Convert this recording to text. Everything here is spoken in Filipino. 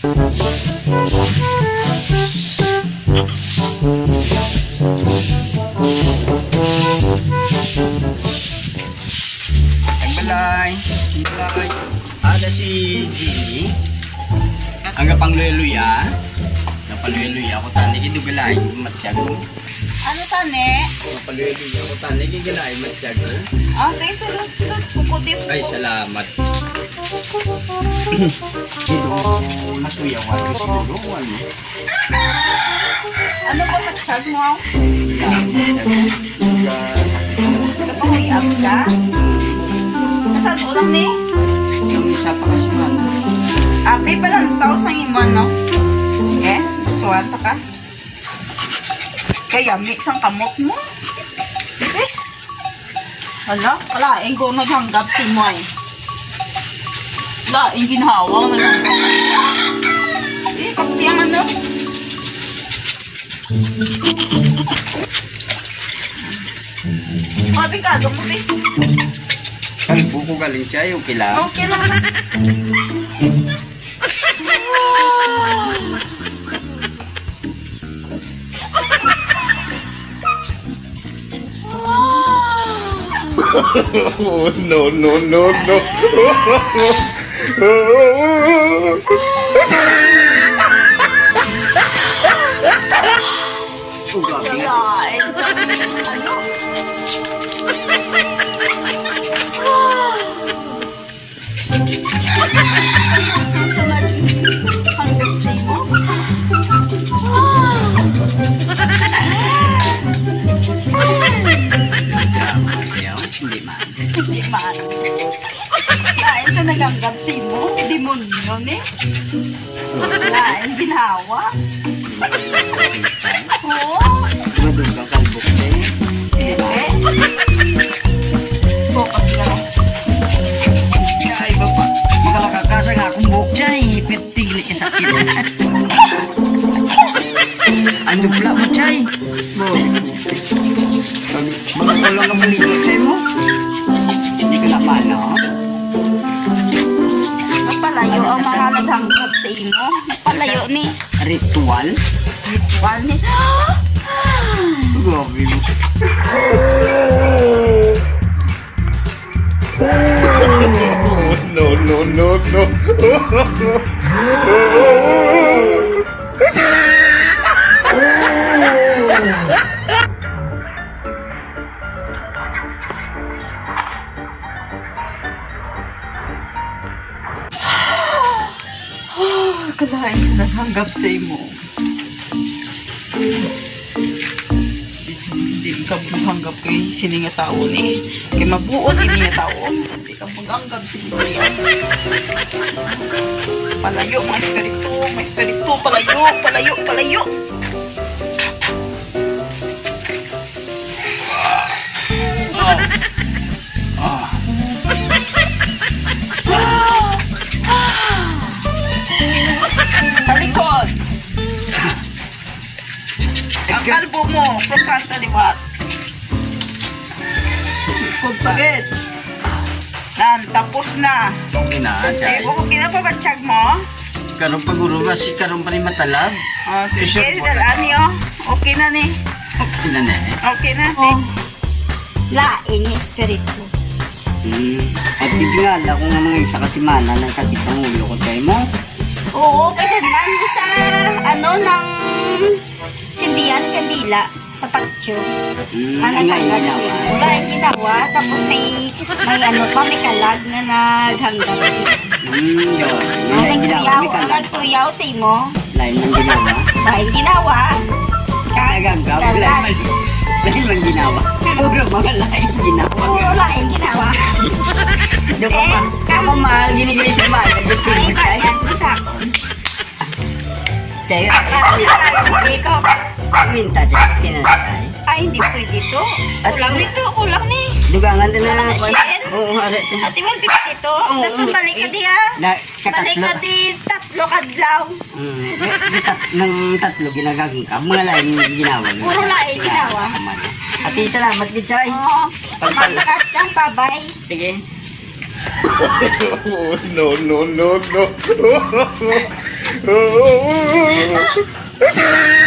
Balay. Ada si Jimmy. Ang pangluya-luya. Paluya-luya ako tani gidugalay matyago. Ano tani? Paluya-luya ako tani gidugalay matyago. Okay, salud puputi. Ay, salamat. Matuyaw ako siguro ano. Ano ba matsyag mo? Sa panguyap ka? Nasaan ulam ni? Isa pa kasi man. Ate pala tao sa iman, no? Eh? Suwata ka. Kaya mix ang kamot mo. Eh? Wala, ko naghanggap si Moy. Wala, ginhawang naghanggap si Moy. Eh, kapti ang ano. Mabigado mo, eh. Kalbo ko galing siya, okay lang. Okay lang. Oh, no. Hindi man. Lain sa naganggap si mo, demonyo ni. Lain ginawa. Oo. Madung kang kalbok eh. Bukod ka. Kaya iba pa. Makalakakasa nga akong buhok dyan eh. Tigli ka sakit. Ang dupla mo, Chay. Mga kulang ka maligot sa'yo mo. Hindi ko napano. Napalayo ang mga naghanggap sa imo. Napalayo ni. Ritual? Ritual ni. Grabe mo. No. Kalain sa naghanggap sa imo. Hindi ka maghanggap kay sini nga tao ni. Kay mabuot ini nga tao. Hindi ka maghanggap siya. Palayo mga espiritu, palayo. Talikod. Ang kalbo mo, prosanta liwat. Likod pagit. Tapos na. Okay na, Chay. Okay na pa batsyag mo? Karong paguro ba si karong pa rin matalab? Sige, dalaan niyo. Okay na ni. Okay na na eh. Okay na. Lain ni espiritu. At titingala ko nga mga isa kasi mana ng sakit sa ulo ko tayo mo. Oo, kaya naman mo sa ng sindihan kandila sa patio. Ano tanggap siya? Wala yung ginawa. Tapos may kalag na naghanggap siya. Nagtuyaw sa imo. Lain man ginawa. Lain ginawa. Naghanggap. Lain man ginawa. Puro mga lain ginawa. Puro lain ginawa. Kamu mahal gini-gini si Maya. Ay, bayan mo sa ako. Chay, Ikaw. minta Chay. Kinatay. Ay, hindi pwede ito. Kulang ni. Dugangan din na lang ako. Share? Oo, harit. Ate, wal ito. Tapos balik ka di ha. Balik Katatlo. ka di, 3 kadlaw. Nang tatlo ginagagang ka. Mga lain ginawa. Puro lain ginawa. Ati, salamat din Chay. Oo. Pagkakat ng babay. Sige. No, no, no, no.